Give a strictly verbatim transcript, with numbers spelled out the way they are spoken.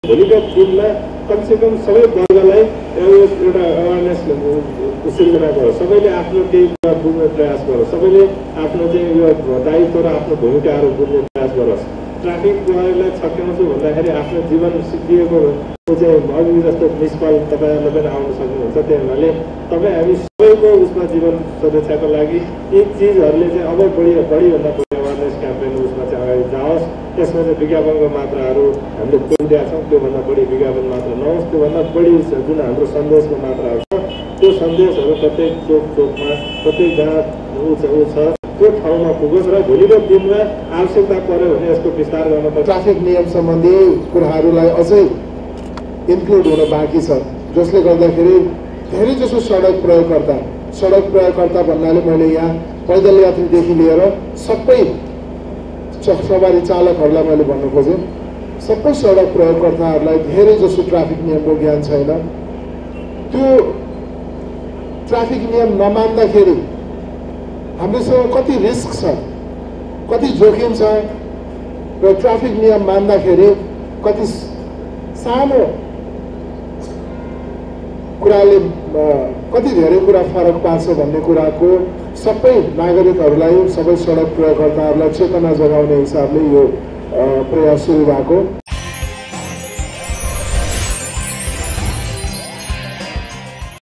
भोलिका दिनमा कमसेकम सबै वर्गलाई एउटा अवेरनेस सिर्जना गरोस्, सबैले आफ्नो केही कुरा बुझ्ने प्रयास गरोस्, सबैले आफ्नो चाहिँ यो दायित्व र आफ्नो भूमिकाहरू बुझ्ने प्रयास गरोस्। ट्राफिक प्रहरीलाई छक्याउँछु भन्दाखेरि आफ्नो जीवन सिद्धिएको चाहिँ अघि जस्तो निष्फल तपाईँहरूलाई पनि आउन सक्नुहुन्छ। त्यही हुनाले तपाईँ हामी सबैको उसमा जीवन सुरक्षाको लागि यी चिजहरूले चाहिँ अब बढी बढीभन्दा बढी अवेरनेस क्याम्पेन उसमा चाहिँ अगाडि जाओस्। त्यसमा चाहिँ विज्ञापनको मात्राहरू हामीले तोडिदिएका छौँ, त्योभन्दा बढी विज्ञापन मात्र नहोस्, त्योभन्दा बढी जुन हाम्रो सन्देशको मात्राहरू छ त्यो सन्देशहरू प्रत्येक चोक चोकमा प्रत्येक जहाँ ऊ छ ऊ छ त्यो ठाउँमा पुगोस् र भोलिको दिनमा आवश्यकता पर्यो भने यसको विस्तार गर्न पर्छ। ट्राफिक नियम सम्बन्धी कुराहरूलाई अझै इन्क्लुड हुन बाँकी छ, जसले गर्दाखेरि धेरै जसो सडक प्रयोगकर्ता सडक प्रयोगकर्ता भन्नाले मैले यहाँ पैदल यात्रीदेखि लिएर सबै सवारी चालकहरूलाई मैले भन्नु खोजेँ, सबै सडक प्रयोगकर्ताहरूलाई धेरै जसो ट्राफिक नियमको ज्ञान छैन। त्यो ट्राफिक नियम नमान्दाखेरि हामीसँग कति रिस्क छ, कति जोखिम छ र ट्राफिक नियम मान्दाखेरि कति सानो कुराले कति धेरै कुरा फरक पार्छ भन्ने कुराको सबै नागरिकहरूलाई, सबै सडक प्रयोगकर्ताहरूलाई चेतना जगाउने हिसाबले यो प्रयास सुरु भएको।